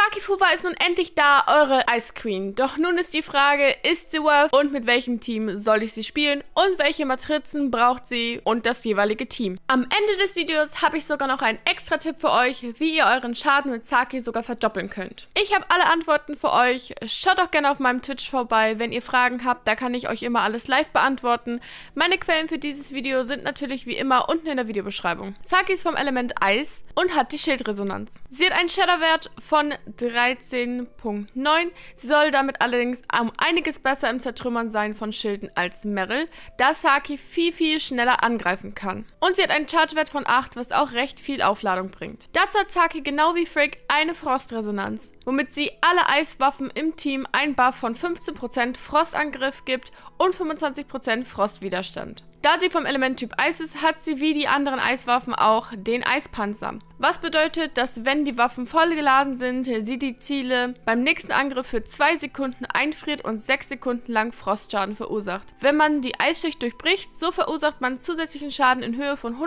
Saki Fuwa ist nun endlich da, eure Ice Queen. Doch nun ist die Frage, ist sie worth und mit welchem Team soll ich sie spielen und welche Matrizen braucht sie und das jeweilige Team. Am Ende des Videos habe ich sogar noch einen extra Tipp für euch, wie ihr euren Schaden mit Saki sogar verdoppeln könnt. Ich habe alle Antworten für euch. Schaut doch gerne auf meinem Twitch vorbei, wenn ihr Fragen habt, da kann ich euch immer alles live beantworten. Meine Quellen für dieses Video sind natürlich wie immer unten in der Videobeschreibung. Saki ist vom Element Eis und hat die Schildresonanz. Sie hat einen Shadow-Wert von 13.9. Sie soll damit allerdings um einiges besser im Zertrümmern sein von Schilden als Meryl, da Saki viel schneller angreifen kann. Und sie hat einen Charge-Wert von 8, was auch recht viel Aufladung bringt. Dazu hat Saki genau wie Frick eine Frostresonanz, womit sie alle Eiswaffen im Team einen Buff von 15% Frostangriff gibt und 25% Frostwiderstand. Da sie vom Elementtyp Eis ist, hat sie wie die anderen Eiswaffen auch den Eispanzer. Was bedeutet, dass wenn die Waffen voll geladen sind, sie die Ziele beim nächsten Angriff für 2 Sekunden einfriert und 6 Sekunden lang Frostschaden verursacht. Wenn man die Eisschicht durchbricht, so verursacht man zusätzlichen Schaden in Höhe von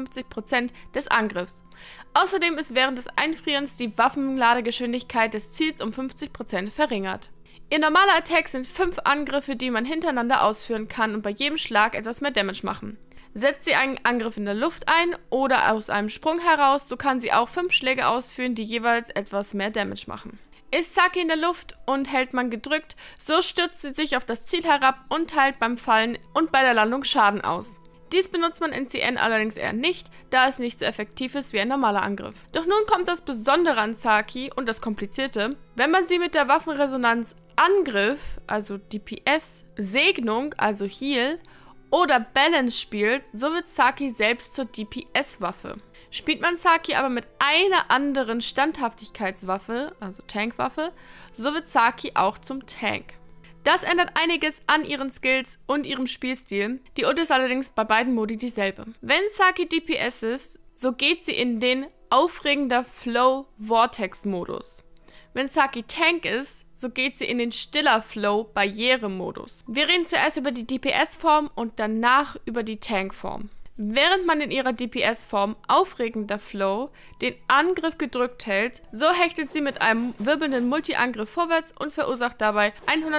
151% des Angriffs. Außerdem ist während des Einfrierens die Waffenladegeschwindigkeit des Ziels um 50% verringert. Ihr normaler Attack sind 5 Angriffe, die man hintereinander ausführen kann und bei jedem Schlag etwas mehr Damage machen. Setzt sie einen Angriff in der Luft ein oder aus einem Sprung heraus, so kann sie auch 5 Schläge ausführen, die jeweils etwas mehr Damage machen. Ist Saki in der Luft und hält man gedrückt, so stürzt sie sich auf das Ziel herab und teilt beim Fallen und bei der Landung Schaden aus. Dies benutzt man in CN allerdings eher nicht, da es nicht so effektiv ist wie ein normaler Angriff. Doch nun kommt das Besondere an Saki und das Komplizierte. Wenn man sie mit der Waffenresonanz Angriff, also DPS, Segnung, also Heal, oder Balance spielt, so wird Saki selbst zur DPS-Waffe. Spielt man Saki aber mit einer anderen Standhaftigkeitswaffe, also Tankwaffe, so wird Saki auch zum Tank. Das ändert einiges an ihren Skills und ihrem Spielstil. Die Ult ist allerdings bei beiden Modi dieselbe. Wenn Saki DPS ist, so geht sie in den aufregender Flow Vortex Modus. Wenn Saki Tank ist, so geht sie in den stiller Flow Barriere Modus. Wir reden zuerst über die DPS-Form und danach über die Tank-Form. Während man in ihrer DPS-Form aufregender Flow den Angriff gedrückt hält, so hechtet sie mit einem wirbelnden Multi-Angriff vorwärts und verursacht dabei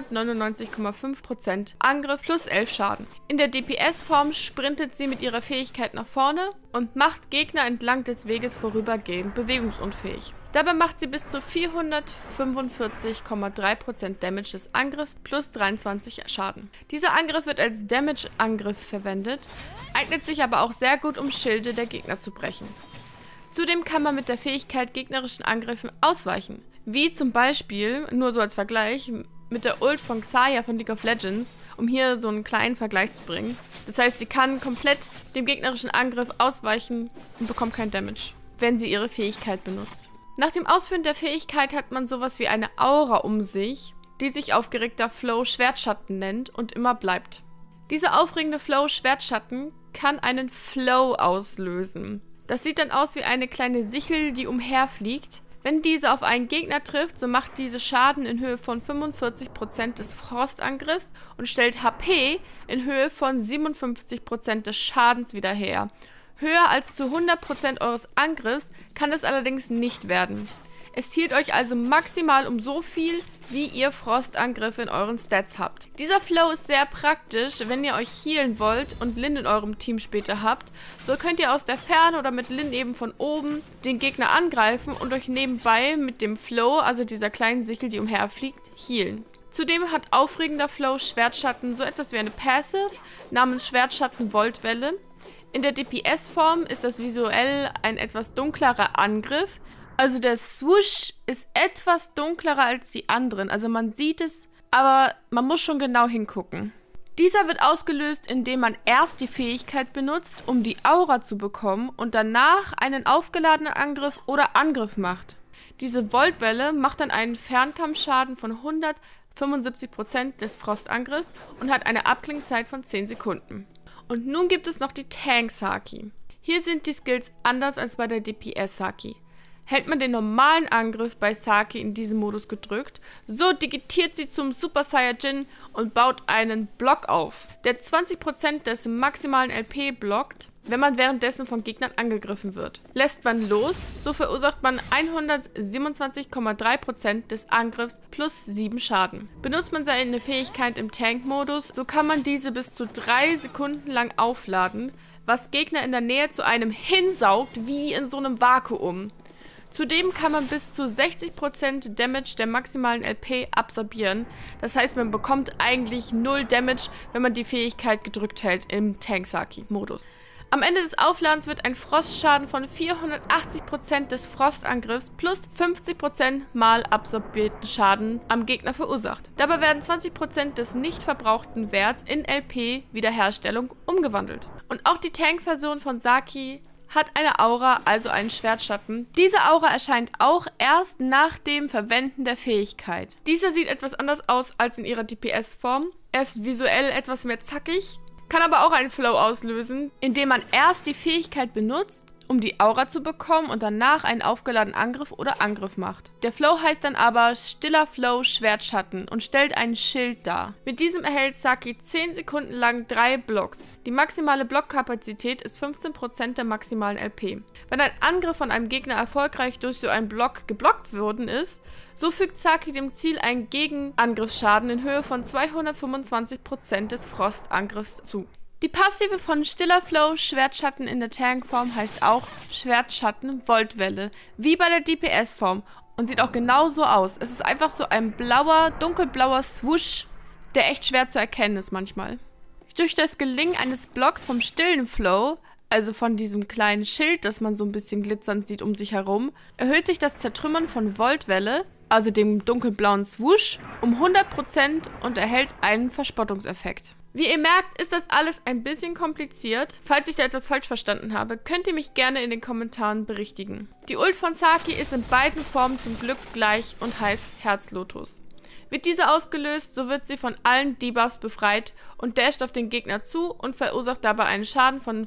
199,5% Angriff plus 11 Schaden. In der DPS-Form sprintet sie mit ihrer Fähigkeit nach vorne und macht Gegner entlang des Weges vorübergehend bewegungsunfähig. Dabei macht sie bis zu 445,3% Damage des Angriffs plus 23 Schaden. Dieser Angriff wird als Damage-Angriff verwendet, eignet sich aber auch sehr gut, um Schilde der Gegner zu brechen. Zudem kann man mit der Fähigkeit gegnerischen Angriffen ausweichen, wie zum Beispiel, nur so als Vergleich, mit der Ult von Xayah von League of Legends, um hier so einen kleinen Vergleich zu bringen. Das heißt, sie kann komplett dem gegnerischen Angriff ausweichen und bekommt kein Damage, wenn sie ihre Fähigkeit benutzt. Nach dem Ausführen der Fähigkeit hat man sowas wie eine Aura um sich, die sich aufgeregter Flow Schwertschatten nennt und immer bleibt. Dieser aufregende Flow Schwertschatten kann einen Flow auslösen. Das sieht dann aus wie eine kleine Sichel, die umherfliegt. Wenn diese auf einen Gegner trifft, so macht diese Schaden in Höhe von 45% des Frostangriffs und stellt HP in Höhe von 57% des Schadens wieder her. Höher als zu 100% eures Angriffs kann es allerdings nicht werden. Es hielt euch also maximal um so viel, wie ihr Frostangriffe in euren Stats habt. Dieser Flow ist sehr praktisch, wenn ihr euch healen wollt und Lin in eurem Team später habt. So könnt ihr aus der Ferne oder mit Lin eben von oben den Gegner angreifen und euch nebenbei mit dem Flow, also dieser kleinen Sichel, die umherfliegt, healen. Zudem hat aufregender Flow Schwertschatten so etwas wie eine Passive namens Schwertschatten-Voltwelle. In der DPS-Form ist das visuell ein etwas dunklerer Angriff. Also der Swoosh ist etwas dunklerer als die anderen. Also man sieht es, aber man muss schon genau hingucken. Dieser wird ausgelöst, indem man erst die Fähigkeit benutzt, um die Aura zu bekommen und danach einen aufgeladenen Angriff oder Angriff macht. Diese Voltwelle macht dann einen Fernkampfschaden von 175% des Frostangriffs und hat eine Abklingzeit von 10 Sekunden. Und nun gibt es noch die Tank-Saki. Hier sind die Skills anders als bei der DPS-Saki. Hält man den normalen Angriff bei Saki in diesem Modus gedrückt, so digitiert sie zum Super Saiyajin und baut einen Block auf, der 20% des maximalen LP blockt. wenn man währenddessen von Gegnern angegriffen wird. Lässt man los, so verursacht man 127,3% des Angriffs plus 7 Schaden. Benutzt man seine Fähigkeit im Tank-Modus, so kann man diese bis zu 3 Sekunden lang aufladen, was Gegner in der Nähe zu einem hinsaugt, wie in so einem Vakuum. Zudem kann man bis zu 60% Damage der maximalen LP absorbieren. Das heißt, man bekommt eigentlich 0 Damage, wenn man die Fähigkeit gedrückt hält im Tank-Saki-Modus. Am Ende des Aufladens wird ein Frostschaden von 480% des Frostangriffs plus 50% mal absorbierten Schaden am Gegner verursacht. Dabei werden 20% des nicht verbrauchten Werts in LP-Wiederherstellung umgewandelt. Und auch die Tank-Version von Saki hat eine Aura, also einen Schwertschatten. Diese Aura erscheint auch erst nach dem Verwenden der Fähigkeit. Dieser sieht etwas anders aus als in ihrer DPS-Form. Er ist visuell etwas mehr zackig, kann aber auch einen Flow auslösen, indem man erst die Fähigkeit benutzt, um die Aura zu bekommen und danach einen aufgeladenen Angriff oder Angriff macht. Der Flow heißt dann aber Stiller Flow Schwertschatten und stellt einen Schild dar. Mit diesem erhält Saki 10 Sekunden lang 3 Blocks. Die maximale Blockkapazität ist 15% der maximalen LP. Wenn ein Angriff von einem Gegner erfolgreich durch so einen Block geblockt worden ist, so fügt Saki dem Ziel einen Gegenangriffsschaden in Höhe von 225% des Frostangriffs zu. Die Passive von Stiller Flow Schwertschatten in der Tankform heißt auch Schwertschatten Voltwelle, wie bei der DPS-Form und sieht auch genauso aus. Es ist einfach so ein blauer, dunkelblauer Swoosh, der echt schwer zu erkennen ist manchmal. Durch das Gelingen eines Blocks vom stillen Flow, also von diesem kleinen Schild, das man so ein bisschen glitzernd sieht um sich herum, erhöht sich das Zertrümmern von Voltwelle, also dem dunkelblauen Swoosh, um 100% und erhält einen Verspottungseffekt. Wie ihr merkt, ist das alles ein bisschen kompliziert. Falls ich da etwas falsch verstanden habe, könnt ihr mich gerne in den Kommentaren berichtigen. Die Ult von Saki ist in beiden Formen zum Glück gleich und heißt Herzlotus. Wird diese ausgelöst, so wird sie von allen Debuffs befreit und dasht auf den Gegner zu und verursacht dabei einen Schaden von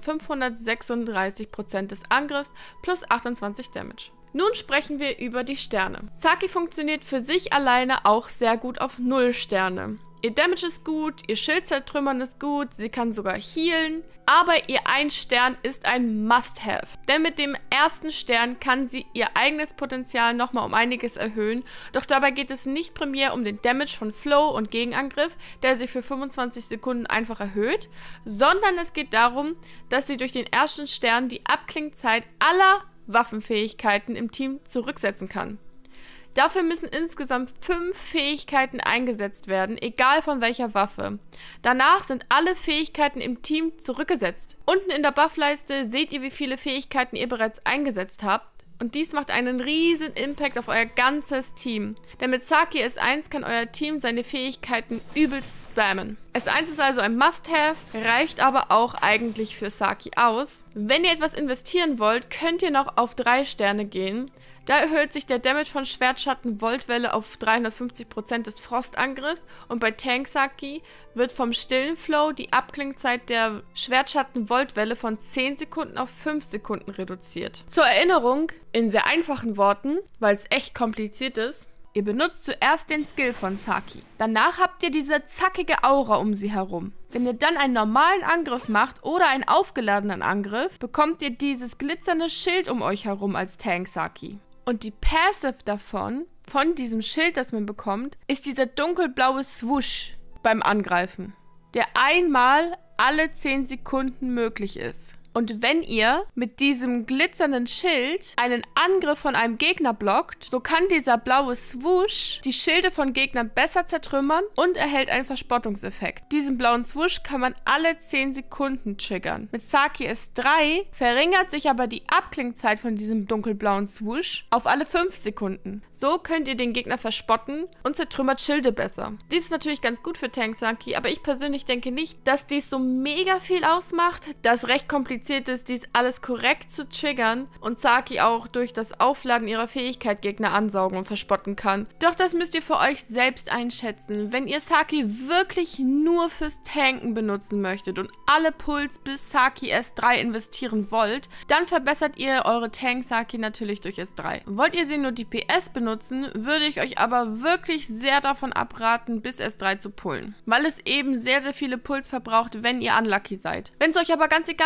536% des Angriffs plus 28 Damage. Nun sprechen wir über die Sterne. Saki funktioniert für sich alleine auch sehr gut auf 0 Sterne. Ihr Damage ist gut, ihr Schild zertrümmern ist gut, sie kann sogar healen, aber ihr 1 Stern ist ein Must-Have. Denn mit dem ersten Stern kann sie ihr eigenes Potenzial nochmal um einiges erhöhen, doch dabei geht es nicht primär um den Damage von Flow und Gegenangriff, der sie für 25 Sekunden einfach erhöht, sondern es geht darum, dass sie durch den ersten Stern die Abklingzeit aller Waffenfähigkeiten im Team zurücksetzen kann. Dafür müssen insgesamt 5 Fähigkeiten eingesetzt werden, egal von welcher Waffe. Danach sind alle Fähigkeiten im Team zurückgesetzt. Unten in der Buffleiste seht ihr, wie viele Fähigkeiten ihr bereits eingesetzt habt. Und dies macht einen riesen Impact auf euer ganzes Team. Denn mit Saki S1 kann euer Team seine Fähigkeiten übelst spammen. S1 ist also ein Must-Have, reicht aber auch eigentlich für Saki aus. Wenn ihr etwas investieren wollt, könnt ihr noch auf 3 Sterne gehen. Da erhöht sich der Damage von Schwertschatten Voltwelle auf 350% des Frostangriffs und bei Tank Saki wird vom stillen Flow die Abklingzeit der Schwertschatten Voltwelle von 10 Sekunden auf 5 Sekunden reduziert. Zur Erinnerung, in sehr einfachen Worten, weil es echt kompliziert ist, ihr benutzt zuerst den Skill von Saki. Danach habt ihr diese zackige Aura um sie herum. Wenn ihr dann einen normalen Angriff macht oder einen aufgeladenen Angriff, bekommt ihr dieses glitzernde Schild um euch herum als Tank Saki. Und die Passive davon, von diesem Schild, das man bekommt, ist dieser dunkelblaue Swoosh beim Angreifen, der einmal alle 10 Sekunden möglich ist. Und wenn ihr mit diesem glitzernden Schild einen Angriff von einem Gegner blockt, so kann dieser blaue Swoosh die Schilde von Gegnern besser zertrümmern und erhält einen Verspottungseffekt. Diesen blauen Swoosh kann man alle 10 Sekunden triggern. Mit Saki S3 verringert sich aber die Abklingzeit von diesem dunkelblauen Swoosh auf alle 5 Sekunden. So könnt ihr den Gegner verspotten und zertrümmert Schilde besser. Dies ist natürlich ganz gut für Tank Saki, aber ich persönlich denke nicht, dass dies so mega viel ausmacht, das recht kompliziert ist, dies alles korrekt zu triggern und Saki auch durch das Aufladen ihrer Fähigkeit Gegner ansaugen und verspotten kann. Doch das müsst ihr für euch selbst einschätzen. Wenn ihr Saki wirklich nur fürs Tanken benutzen möchtet und alle Puls bis Saki S3 investieren wollt, dann verbessert ihr eure Tank Saki natürlich durch S3. Wollt ihr sie nur DPS benutzen, würde ich euch aber wirklich sehr davon abraten, bis S3 zu pullen, weil es eben sehr, sehr viele Puls verbraucht, wenn ihr unlucky seid. Wenn es euch aber ganz egal ist, wie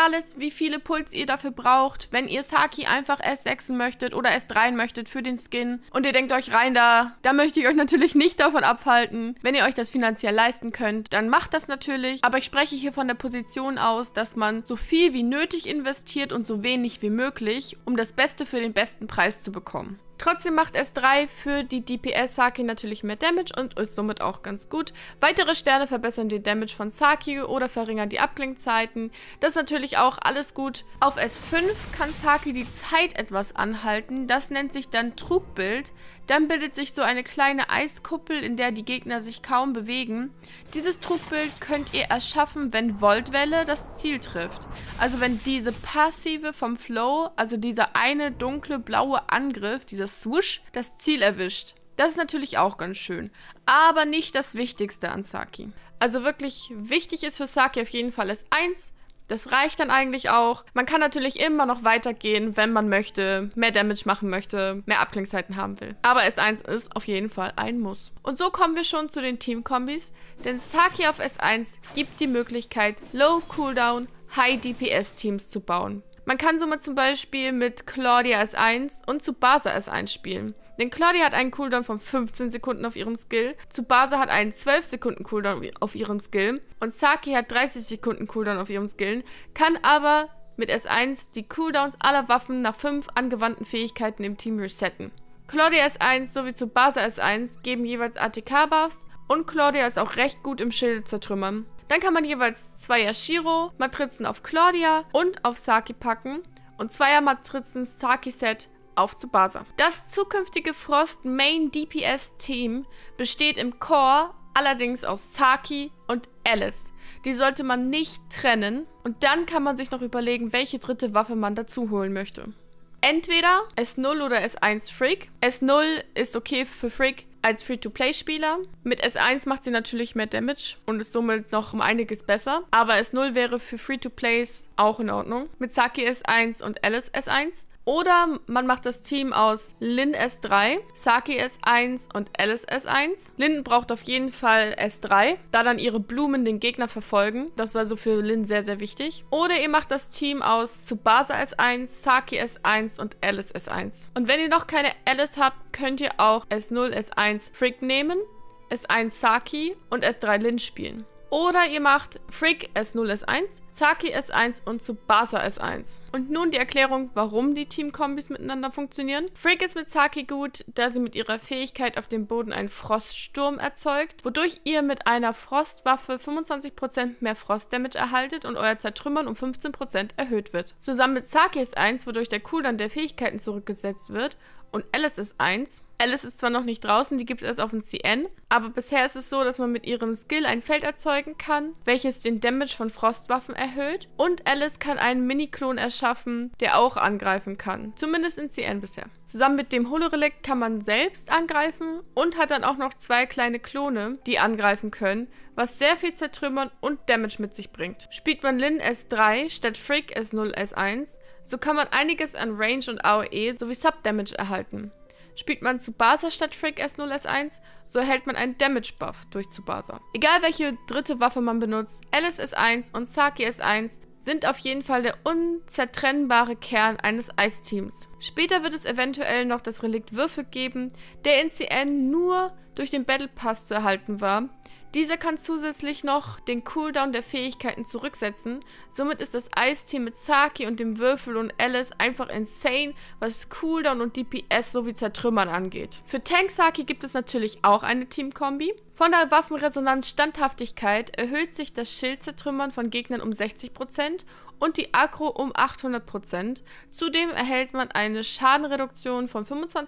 wie viele Puls ihr dafür braucht, wenn ihr Saki einfach S6 möchtet oder S3 möchtet für den Skin und ihr denkt euch rein, da möchte ich euch natürlich nicht davon abhalten. Wenn ihr euch das finanziell leisten könnt, dann macht das natürlich, aber ich spreche hier von der Position aus, dass man so viel wie nötig investiert und so wenig wie möglich, um das Beste für den besten Preis zu bekommen. Trotzdem macht S3 für die DPS Saki natürlich mehr Damage und ist somit auch ganz gut. Weitere Sterne verbessern den Damage von Saki oder verringern die Abklingzeiten. Das ist natürlich auch alles gut. Auf S5 kann Saki die Zeit etwas anhalten. Das nennt sich dann Trugbild. Dann bildet sich so eine kleine Eiskuppel, in der die Gegner sich kaum bewegen. Dieses Trugbild könnt ihr erschaffen, wenn Voltwelle das Ziel trifft. Also wenn diese passive vom Flow, also dieser eine dunkle blaue Angriff, dieser Swoosh, das Ziel erwischt. Das ist natürlich auch ganz schön, aber nicht das Wichtigste an Saki. Also wirklich wichtig ist für Saki auf jeden Fall S1. Das reicht dann eigentlich auch. Man kann natürlich immer noch weitergehen, wenn man möchte, mehr Damage machen möchte, mehr Abklingzeiten haben will. Aber S1 ist auf jeden Fall ein Muss. Und so kommen wir schon zu den Teamkombis, denn Saki auf S1 gibt die Möglichkeit, Low Cooldown, High DPS Teams zu bauen. Man kann somit zum Beispiel mit Claudia S1 und Tsubasa S1 spielen. Denn Claudia hat einen Cooldown von 15 Sekunden auf ihrem Skill, Tsubasa hat einen 12 Sekunden Cooldown auf ihrem Skill und Saki hat 30 Sekunden Cooldown auf ihrem Skill, kann aber mit S1 die Cooldowns aller Waffen nach 5 angewandten Fähigkeiten im Team resetten. Claudia S1 sowie Tsubasa S1 geben jeweils ATK-Buffs und Claudia ist auch recht gut im Schilde zertrümmern. Dann kann man jeweils 2 Yashiro-Matrizen auf Claudia und auf Saki packen und 2er Matrizen Saki-Set auf Tsubasa. Das zukünftige Frost Main DPS Team besteht im Core allerdings aus Saki und Alice. Die sollte man nicht trennen und dann kann man sich noch überlegen, welche dritte Waffe man dazu holen möchte. Entweder S0 oder S1 Frick. S0 ist okay für Frick als Free-to-Play-Spieler. Mit S1 macht sie natürlich mehr Damage und ist somit noch um einiges besser. Aber S0 wäre für Free-to-Plays auch in Ordnung. Mit Saki S1 und Alice S1. Oder man macht das Team aus Lin S3, Saki S1 und Alice S1. Lin braucht auf jeden Fall S3, da dann ihre Blumen den Gegner verfolgen. Das ist also für Lin sehr, sehr wichtig. Oder ihr macht das Team aus Tsubasa S1, Saki S1 und Alice S1. Und wenn ihr noch keine Alice habt, könnt ihr auch S0, S1 Frick nehmen, S1 Saki und S3 Lin spielen. Oder ihr macht Frick S0, S1, Saki S1 und Tsubasa S1. Und nun die Erklärung, warum die Teamkombis miteinander funktionieren. Frick ist mit Saki gut, da sie mit ihrer Fähigkeit auf dem Boden einen Froststurm erzeugt, wodurch ihr mit einer Frostwaffe 25% mehr Frostdamage erhaltet und euer Zertrümmern um 15% erhöht wird. Zusammen mit Saki S1, wodurch der Cooldown der Fähigkeiten zurückgesetzt wird, und Alice ist 1. Alice ist zwar noch nicht draußen, die gibt es erst auf dem CN, aber bisher ist es so, dass man mit ihrem Skill ein Feld erzeugen kann, welches den Damage von Frostwaffen erhöht. Und Alice kann einen Mini-Klon erschaffen, der auch angreifen kann. Zumindest in CN bisher. Zusammen mit dem Holorelikt kann man selbst angreifen und hat dann auch noch 2 kleine Klone, die angreifen können, was sehr viel Zertrümmern und Damage mit sich bringt. Spielt man Lin S3 statt Frick S0 S1, so kann man einiges an Range und AOE sowie Sub-Damage erhalten. Spielt man Tsubasa statt Frick S0 S1, so erhält man einen Damage-Buff durch Tsubasa. Egal welche dritte Waffe man benutzt, Alice S1 und Saki S1 sind auf jeden Fall der unzertrennbare Kern eines Eisteams. Später wird es eventuell noch das Relikt Würfel geben, der in CN nur durch den Battle Pass zu erhalten war. Dieser kann zusätzlich noch den Cooldown der Fähigkeiten zurücksetzen. Somit ist das Eisteam mit Saki und dem Würfel und Alice einfach insane, was Cooldown und DPS sowie Zertrümmern angeht. Für Tank Saki gibt es natürlich auch eine Teamkombi. Von der Waffenresonanz Standhaftigkeit erhöht sich das Schildzertrümmern von Gegnern um 60% und die Aggro um 800%. Zudem erhält man eine Schadenreduktion von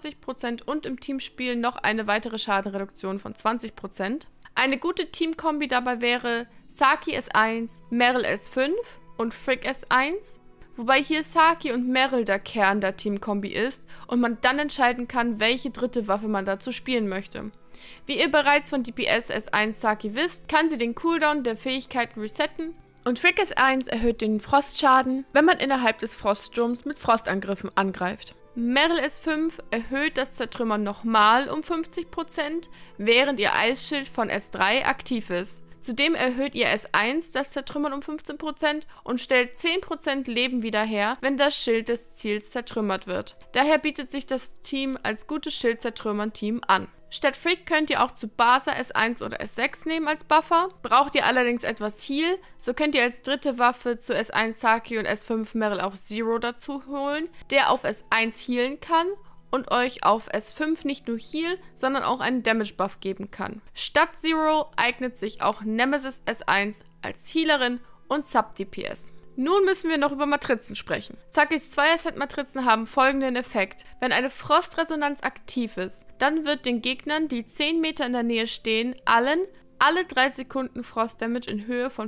25% und im Teamspiel noch eine weitere Schadenreduktion von 20%. Eine gute Teamkombi dabei wäre Saki S1, Meryl S5 und Frick S1, wobei hier Saki und Meryl der Kern der Teamkombi ist und man dann entscheiden kann, welche dritte Waffe man dazu spielen möchte. Wie ihr bereits von DPS S1 Saki wisst, kann sie den Cooldown der Fähigkeiten resetten und Frick S1 erhöht den Frostschaden, wenn man innerhalb des Froststurms mit Frostangriffen angreift. Meryl S5 erhöht das Zertrümmern nochmal um 50%, während ihr Eisschild von S3 aktiv ist. Zudem erhöht ihr S1 das Zertrümmern um 15% und stellt 10% Leben wieder her, wenn das Schild des Ziels zertrümmert wird. Daher bietet sich das Team als gutes Schild-Zertrümmern-Team an. Statt Frick könnt ihr auch zu Barca S1 oder S6 nehmen als Buffer. Braucht ihr allerdings etwas Heal, so könnt ihr als dritte Waffe zu S1 Saki und S5 Meryl auch Zero dazu holen, der auf S1 healen kann und euch auf S5 nicht nur Heal, sondern auch einen Damage Buff geben kann. Statt Zero eignet sich auch Nemesis S1 als Healerin und Sub-DPS. Nun müssen wir noch über Matrizen sprechen. Sakis 2er-Set-Matrizen haben folgenden Effekt. Wenn eine Frostresonanz aktiv ist, dann wird den Gegnern, die 10 Meter in der Nähe stehen, alle 3 Sekunden Frost-Damage in Höhe von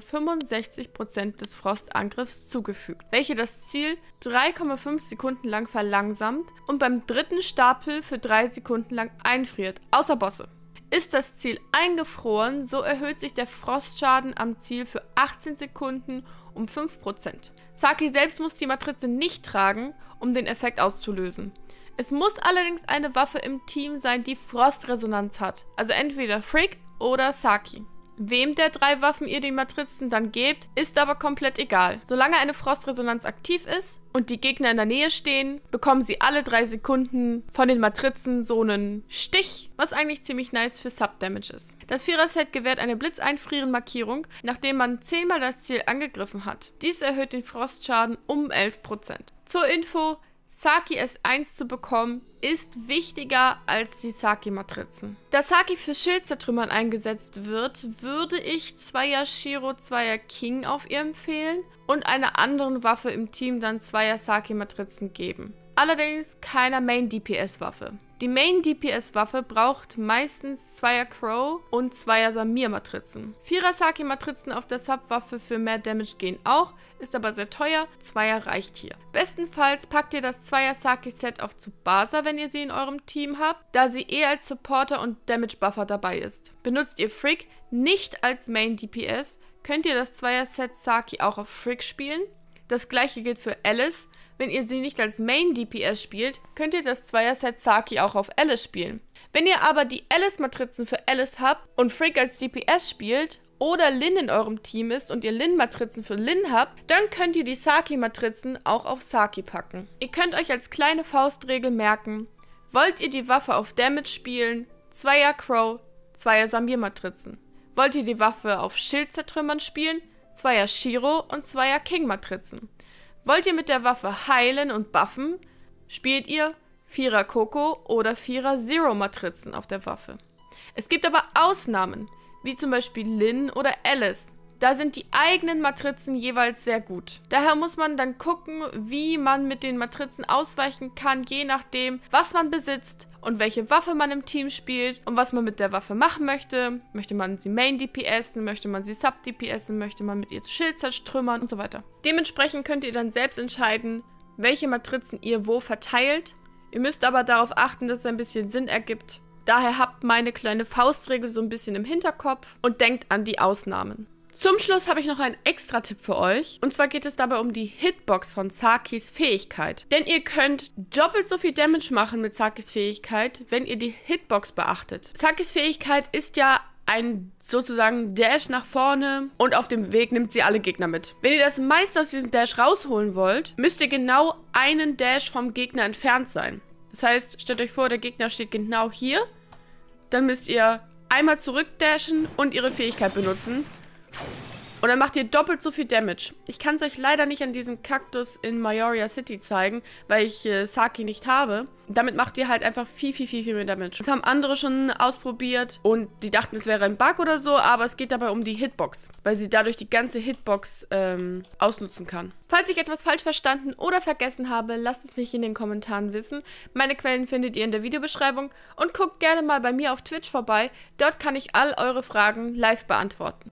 65% des Frostangriffs zugefügt, welche das Ziel 3,5 Sekunden lang verlangsamt und beim dritten Stapel für 3 Sekunden lang einfriert, außer Bosse. Ist das Ziel eingefroren, so erhöht sich der Frostschaden am Ziel für 18 Sekunden um 5%. Saki selbst muss die Matrize nicht tragen, um den Effekt auszulösen. Es muss allerdings eine Waffe im Team sein, die Frostresonanz hat, also entweder Frick oder Saki. Wem der 3 Waffen ihr die Matrizen dann gebt, ist aber komplett egal. Solange eine Frostresonanz aktiv ist und die Gegner in der Nähe stehen, bekommen sie alle 3 Sekunden von den Matrizen so einen Stich, was eigentlich ziemlich nice für Sub-Damage ist. Das 4er-Set gewährt eine Blitzeinfrieren-Markierung, nachdem man 10-mal das Ziel angegriffen hat. Dies erhöht den Frostschaden um 11%. Zur Info: Saki S1 zu bekommen, ist wichtiger als die Saki-Matrizen. Da Saki für Schildzertrümmern eingesetzt wird, würde ich 2er Shiro, 2er King auf ihr empfehlen und einer anderen Waffe im Team dann 2er Saki-Matrizen geben. Allerdings keiner Main-DPS-Waffe. Die Main-DPS-Waffe braucht meistens 2er Crow und 2er Samir-Matrizen. 4er Saki-Matrizen auf der Sub-Waffe für mehr Damage gehen auch, ist aber sehr teuer, 2er reicht hier. Bestenfalls packt ihr das 2er Saki-Set auf zu Barca, wenn ihr sie in eurem Team habt, da sie als Supporter und Damage-Buffer dabei ist. Benutzt ihr Frick nicht als Main-DPS, könnt ihr das 2er-Set Saki auch auf Frick spielen. Das gleiche gilt für Alice. Wenn ihr sie nicht als Main-DPS spielt, könnt ihr das 2er-Set Saki auch auf Alice spielen. Wenn ihr aber die Alice-Matrizen für Alice habt und Frick als DPS spielt oder Lin in eurem Team ist und ihr Lin-Matrizen für Lin habt, dann könnt ihr die Saki-Matrizen auch auf Saki packen. Ihr könnt euch als kleine Faustregel merken: Wollt ihr die Waffe auf Damage spielen, 2er Crow, 2er Samir-Matrizen. Wollt ihr die Waffe auf Schild zertrümmern spielen, 2er Shiro und 2er King-Matrizen. Wollt ihr mit der Waffe heilen und buffen, spielt ihr 4er Coco oder 4er Zero-Matrizen auf der Waffe. Es gibt aber Ausnahmen, wie zum Beispiel Lin oder Alice. Da sind die eigenen Matrizen jeweils sehr gut. Daher muss man dann gucken, wie man mit den Matrizen ausweichen kann, je nachdem, was man besitzt und welche Waffe man im Team spielt und was man mit der Waffe machen möchte. Möchte man sie Main-DPSen, möchte man sie Sub-DPSen, möchte man mit ihr Schild zertrümmern und so weiter. Dementsprechend könnt ihr dann selbst entscheiden, welche Matrizen ihr wo verteilt. Ihr müsst aber darauf achten, dass es ein bisschen Sinn ergibt. Daher habt meine kleine Faustregel so ein bisschen im Hinterkopf und denkt an die Ausnahmen. Zum Schluss habe ich noch einen Extra-Tipp für euch. Und zwar geht es dabei um die Hitbox von Sakis Fähigkeit. Denn ihr könnt doppelt so viel Damage machen mit Sakis Fähigkeit, wenn ihr die Hitbox beachtet. Sakis Fähigkeit ist ja ein sozusagen Dash nach vorne und auf dem Weg nimmt sie alle Gegner mit. Wenn ihr das meiste aus diesem Dash rausholen wollt, müsst ihr genau einen Dash vom Gegner entfernt sein. Das heißt, stellt euch vor, der Gegner steht genau hier. Dann müsst ihr einmal zurückdashen und ihre Fähigkeit benutzen. Und dann macht ihr doppelt so viel Damage. Ich kann es euch leider nicht an diesem Kaktus in Majoria City zeigen, weil ich Saki nicht habe. Damit macht ihr halt einfach viel mehr Damage. Das haben andere schon ausprobiert und die dachten, es wäre ein Bug oder so, aber es geht dabei um die Hitbox, weil sie dadurch die ganze Hitbox ausnutzen kann. Falls ich etwas falsch verstanden oder vergessen habe, lasst es mich in den Kommentaren wissen. Meine Quellen findet ihr in der Videobeschreibung und guckt gerne mal bei mir auf Twitch vorbei. Dort kann ich all eure Fragen live beantworten.